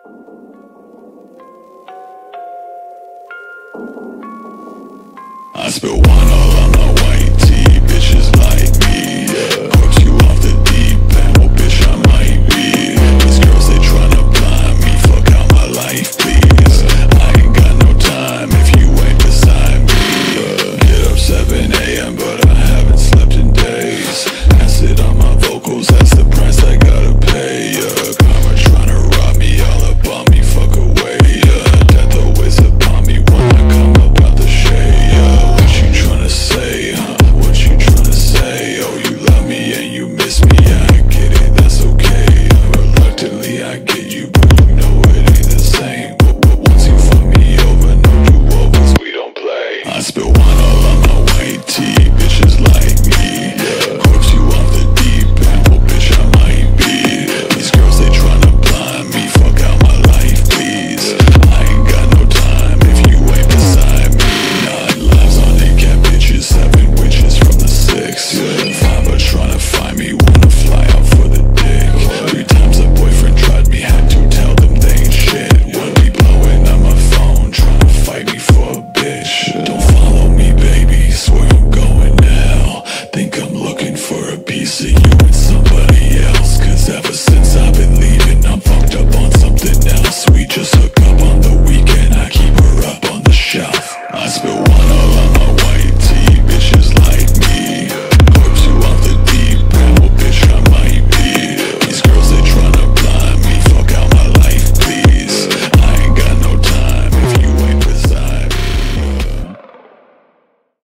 I spill wine all on my white tee, bitches like me, yeah. Corpse you off the deep end, well bitch I might be. These girls they tryna blind me, fuck out my life please. I ain't got no time if you ain't beside me. Get up 7 AM but I haven't slept in days. Acid on my vocals, that's the price I gotta pay, Karma tryna rob me, all up on me, fuck away, Death always upon me when I come up out the shade, What you tryna say, huh? What you tryna say? Oh, you love me and you miss me, I get it, that's okay. Reluctantly I get you, but you know it ain't the same. But once you fuck me over, no do-overs, we don't play. I spill wine all on my white tee, bitches like me, yeah. Corpse you off the deep end, well bitch I might be. These girls they tryna blind me, fuck out my life please. I ain't got no time if you ain't beside me. 9 lives on 8 cat bitches, 7 witches from the 6. 5 are tryna find me, wanna fly out for the dick. 3 times a boyfriend tried me, had to tell them they ain't shit. 1 be blowing on my phone, tryna fight me for a bitch. Don't follow me baby, swear I'm going to hell. Think I'm looking for a piece of you